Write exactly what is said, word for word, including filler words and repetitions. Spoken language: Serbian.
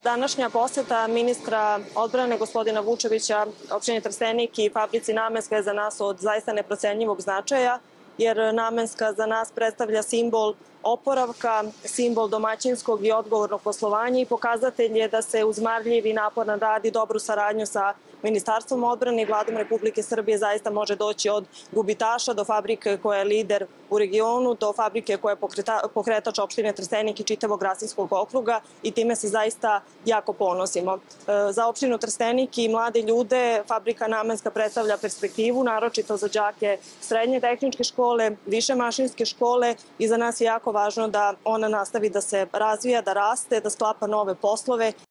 Današnja poseta ministra odbrane gospodina Vučevića opštini Trstenik i fabrici Namenska je za nas od zaista neprocenjivog značaja, jer Namenska za nas predstavlja simbol oporavka, simbol domaćinskog i odgovornog poslovanja i pokazatelj je da se uz marljiv i naporan rad i dobru saradnju sa Ministarstvom odbrane i Vladom Republike Srbije zaista može doći od gubitaša do fabrike koja je lider u regionu, do fabrike koja je pokretač opštine Trstenik i čitavog Rasinskog okruga i time se zaista jako ponosimo. Za opštinu Trstenik i mlade ljude fabrika Namenska predstavlja perspektivu, naročito za đake srednje tehničke škole, više mašinske škole i za nas je jako važno da ona nastavi da se razvija, da raste, da sklapa nove poslove.